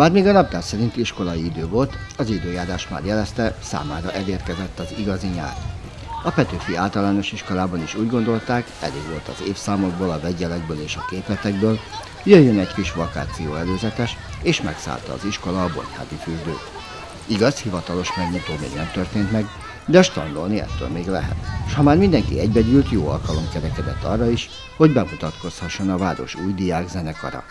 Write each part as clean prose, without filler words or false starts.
Bár még a naptár szerint iskolai idő volt, az időjárás már jelezte, számára elérkezett az igazi nyár. A Petőfi Általános Iskolában is úgy gondolták, elég volt az évszámokból, a vegyelekből és a képletekből, jöjjön egy kis vakáció előzetes, és megszállta az iskola a Bonyhádi fürdőt. Igaz, hivatalos megnyitó még nem történt meg, de strandolni ettől még lehet. S ha már mindenki egybegyűlt, jó alkalom kerekedett arra is, hogy bemutatkozhasson a város új diák zenekara.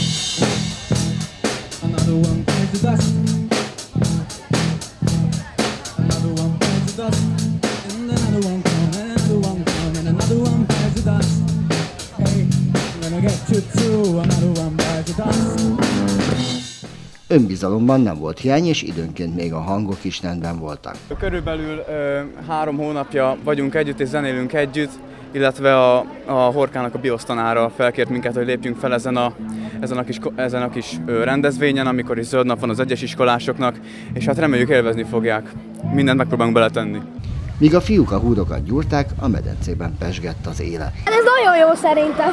Önbizalomban nem volt hiány, és időnként még a hangok is rendben voltak. Körülbelül 3 hónapja vagyunk együtt és zenélünk együtt, illetve a Horkának a biosztanára felkért minket, hogy lépjünk fel ezen a kis rendezvényen, amikor is zöld nap van az egyes iskolásoknak, és hát reméljük élvezni fogják. Mindent megpróbálunk beletenni. Míg a fiúk a húrokat gyúrták, a medencében pezsgett az élet. Ez nagyon jó szerintem.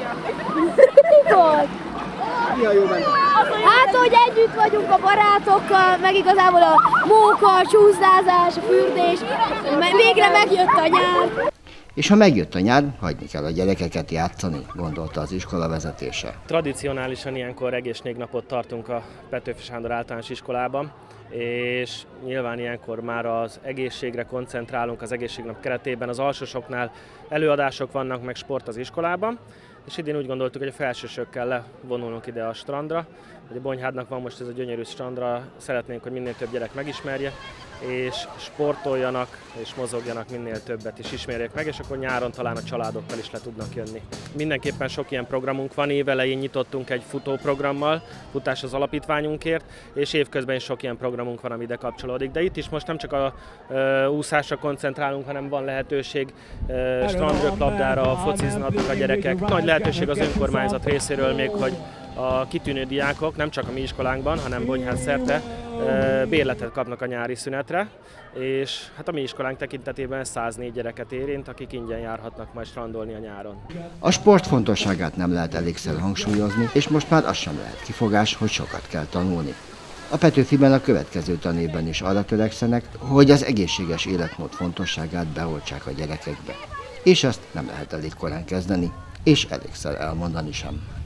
Mi volt? Mi a jó benne? Hát, hogy együtt vagyunk a barátokkal, meg igazából a móka, a csúszázás, a fürdés, végre megjött a nyár. És ha megjött a nyár, hagyni kell a gyerekeket játszani, gondolta az iskola vezetése. Tradicionálisan ilyenkor egész napot tartunk a Petőfi Sándor Általános Iskolában, és nyilván ilyenkor már az egészségre koncentrálunk az egészségnap keretében. Az alsósoknál előadások vannak, meg sport az iskolában, és idén úgy gondoltuk, hogy a felsősökkel levonulunk ide a strandra. Ugye Bonyhádnak van most ez a gyönyörű strandra, szeretnénk, hogy minél több gyerek megismerje, és sportoljanak és mozogjanak, minél többet is ismerjék meg, és akkor nyáron talán a családokkal is le tudnak jönni. Mindenképpen sok ilyen programunk van, évelején nyitottunk egy futóprogrammal, Futás az alapítványunkért, és évközben is sok ilyen programunk van, ami ide kapcsolódik. De itt is most nem csak a úszásra koncentrálunk, hanem van lehetőség strandröplabdára, fociznak a gyerekek. Nagy lehetőség az önkormányzat részéről még, hogy a kitűnő diákok, nem csak a mi iskolánkban, hanem Bonyhád szerte bérletet kapnak a nyári szünetre, és hát a mi iskolánk tekintetében 104 gyereket érint, akik ingyen járhatnak majd strandolni a nyáron. A sport fontosságát nem lehet elégszer hangsúlyozni, és most már az sem lehet kifogás, hogy sokat kell tanulni. A Petőfiben a következő tanévben is arra törekszenek, hogy az egészséges életmód fontosságát beoltsák a gyerekekbe. És ezt nem lehet elég korán kezdeni, és elégszer elmondani sem.